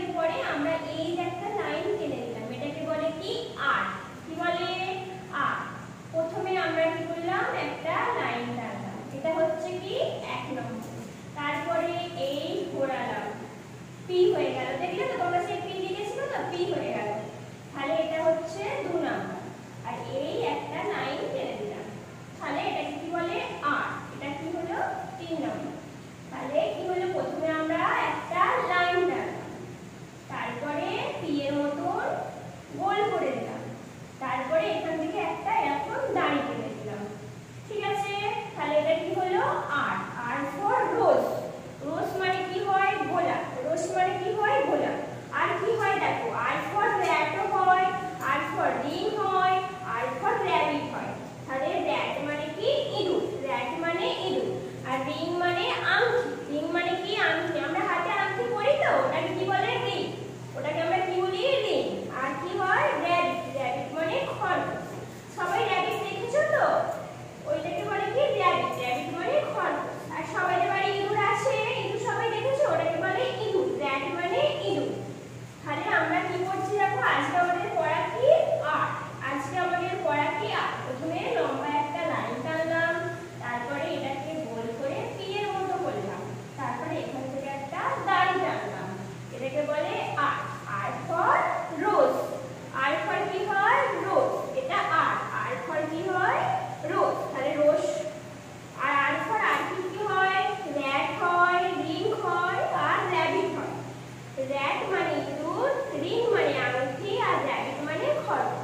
পরে আমরা এই যে একটা লাইন টেনে দিলাম, এটাকে বলে কি আর। কি বলে? আর। প্রথমে আমরা কি করলাম, একটা লাইন টানলাম, এটা হচ্ছে কি 1 নম্বর। তারপরে এই ঘোরালাম, পি হয়ে গেল। দেখলে তো তোমরা সেই পি লিখেছিল তো, পি হয়ে গেল। তাহলে এটা হচ্ছে 2 নম্বর। আর এই একটা লাইন টেনে দিলাম, তাহলে এটাকে কি বলে আর। এটা কি হলো 3 নম্বর। তাহলে কি হলো, প্রথমে আমরা একটা লাইন টানলাম, তারপরে পি এর মতন গোল করে দিলাম, তারপরে এখান থেকে একটা এরকম দাড়ি টেনে দিলাম। ঠিক আছে? তাহলে এটা কি হলো আর। আর ফর রোজ। রোজ মানে কি হয়? গোলাপ। রোজ মানে কি হয়? গোলাপ। আর কি হয় দেখো, আর ফর র‍্যাটও হয়, আর ফর রিং হয়, আর ফর র‍্যাবিট হয়। তাহলে র‍্যাট মানে কি? ইঁদুর। র‍্যাট মানে ইঁদুর। আর রিং মানে আংটি। রিং মানে কি? আংটি। আমরা হাতে আংটি পরি তো, ওটাকে কি বলে? রিং। ওটাকে আমরা কি বলি? রিং। আর কি হয়? র‍্যাবিট। র‍্যাবিট মানে খরগোশ। সবাই র‍্যাবিট দেখেছো তো? ওইটাকে বলে কি? র‍্যাবিট। র‍্যাবিট মানে খরগোশ। আর সবাইদের বাড়ি ইঁদুর আছে, ইঁদুর সবাই দেখেছো, ওটাকে বলে ইঁদুর। র‍্যাট মানে ইঁদুর। তাহলে আমরা কি করছি দেখো, আজকে আমাদের পড়া কি? আর। আজকে আমাদের পড়া কি? আর। প্রথমে লম্বা একটা লাইন টানলাম, তারপরে এটাকে গোল করে পি এর মতো করলাম, তারপরে এখান থেকে একটা দাড়ি টানলাম, এটাকে বলে আর। আর ফর রোজ। আর ফর কি হয়? রোজ। এটা আর। আর ফর কি হয়? রোজ। তাহলে রোজ। আর ফর আর কি হয়? র‍্যাট হয়, রিং হয়, আর র‍্যাবিট হয়। র‍্যাট মানে ইঁদুর, রিং মানে আংটি, আর র‍্যাবিট মানে খরগোশ।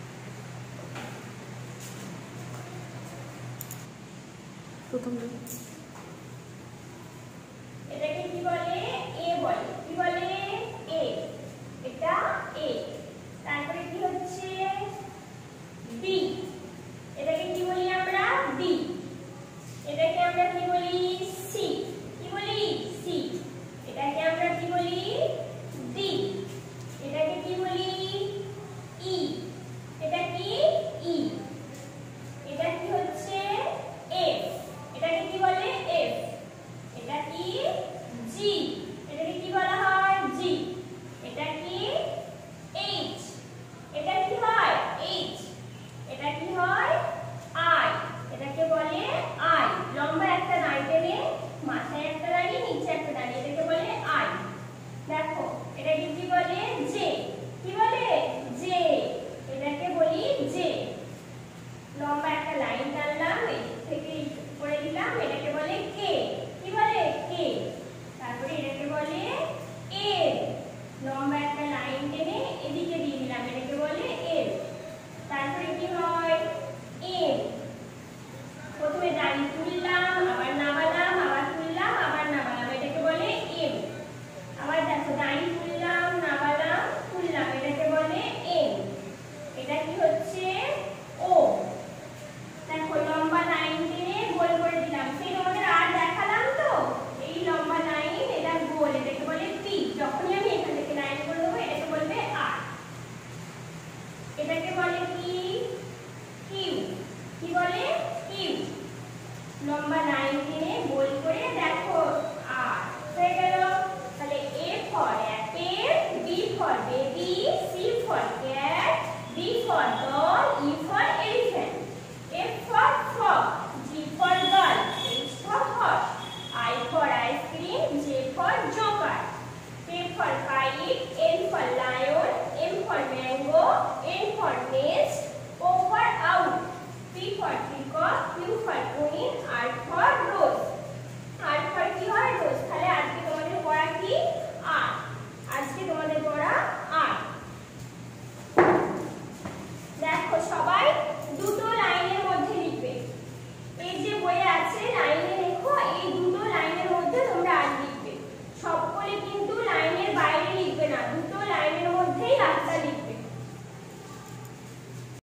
প্রথম